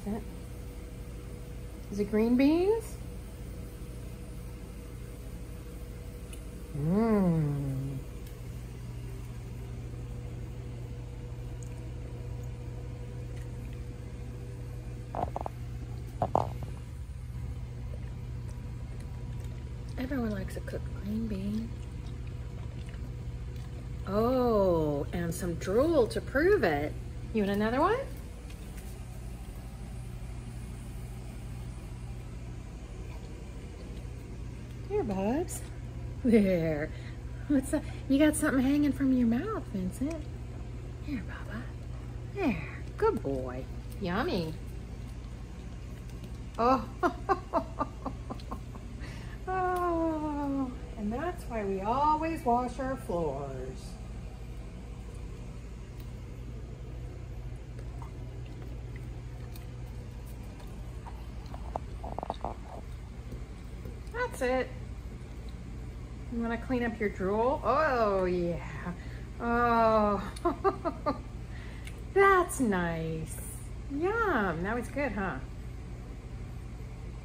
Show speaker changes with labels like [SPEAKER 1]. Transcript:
[SPEAKER 1] Is it? Is it green beans? Mmm. Everyone likes a cooked green bean. Oh, and some drool to prove it. You want another one? Here, Bubs. There. What's that? You got something hanging from your mouth, Vincent. Here, Bubba. There. Good boy. Yummy. Oh. Oh. And that's why we always wash our floors. That's it. You want to clean up your drool? Oh, yeah. Oh, that's nice. Yum. That was good, huh?